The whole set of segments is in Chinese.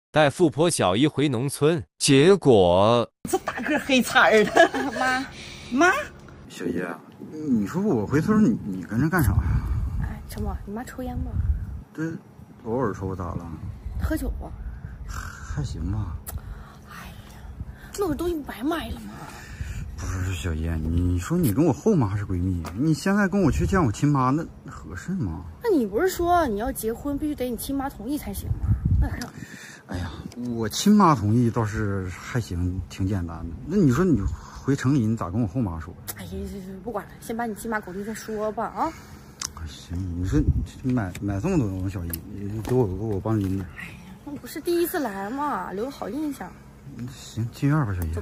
带富婆小姨回农村，结果这大个黑叉儿的，妈， 小姨，你说我回村，你跟着干啥呀？ 哎，陈默，你妈抽烟吗？ 这偶尔抽咋了？ 喝酒不？ 还行吧。 哎呀，那我东西不白买了吗？ 不是小姨，你说你跟我后妈是闺蜜，你现在跟我去见我亲妈，那合适吗？ 那你不是说你要结婚必须得你亲妈同意才行吗？那咋整？ 哎呀，我亲妈同意倒是还行，挺简单的。那你说你回城里，你咋跟我后妈说？ 哎呀，不管了，先把你亲妈搞定再说吧啊！ 行，你说买这么多东西，小姨，你给我帮拎着。 哎呀，那不是第一次来嘛，留个好印象。 行，进院吧，小姨。 走吧。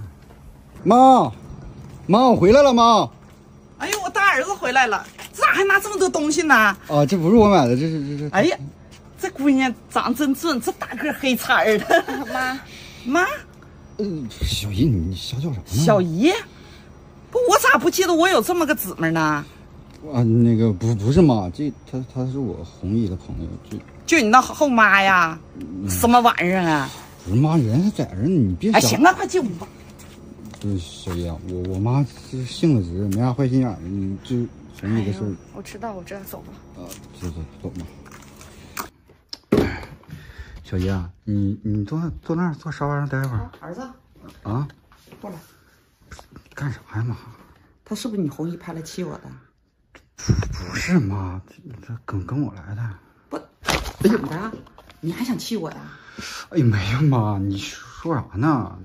妈，我回来了，妈。 哎呦，我大儿子回来了，这咋还拿这么多东西呢？ 啊，这不是我买的，这是。 哎呀，这姑娘长真俊，这大个黑叉儿的。妈， 小姨，你瞎叫啥呢？ 小姨，不，我咋不记得我有这么个姊妹呢？ 啊，那个不是妈，她是我红姨的朋友， 就你那后妈呀？什么玩意儿啊？ 不是妈，人还在这儿呢，你别。 哎，行了，快进屋吧。 不是小姨啊，我妈是性子直，没啥坏心眼的，你就红姨的事儿。 我知道，走吧。 走吧。小姨啊，你坐那儿，坐沙发上待会儿。 儿子， 啊， 过来。 干啥呀妈？ 他是不是你红姨派来气我的？ 不是妈，这跟我来的。 不，怎么的？你还想气我呀？ 哎，没有妈，你说啥呢？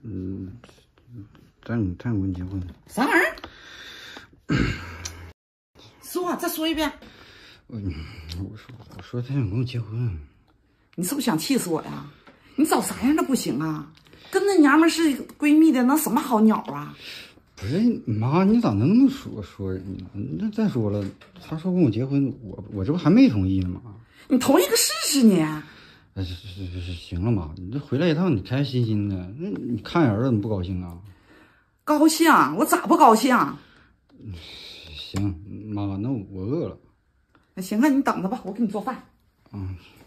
咱跟你结婚。 啥玩意儿？再说一遍。 我说他想跟我结婚。 你是不是想气死我呀？你找啥样的不行啊？跟那娘们是闺蜜的，能什么好鸟啊？ 不是妈，你咋能那么说人呢？那再说了，他说跟我结婚，我这不还没同意呢吗？ 你同意个试试你。 行了妈，你这回来一趟，你开开心心的，那你看儿子你不高兴啊？ 高兴，我咋不高兴？ 行，妈，那我饿了。 那行啊，你等着吧，我给你做饭。 嗯。